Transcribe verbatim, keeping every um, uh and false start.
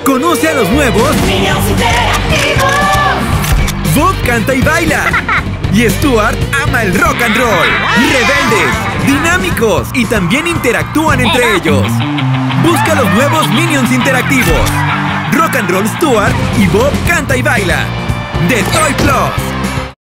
Conoce a los nuevos Minions Interactivos. Bob canta y baila. Y Stuart ama el rock and roll. Rebeldes, dinámicos y también interactúan entre ellos. Busca los nuevos Minions interactivos. Rock and Roll Stuart y Bob canta y baila. De Toy Plus.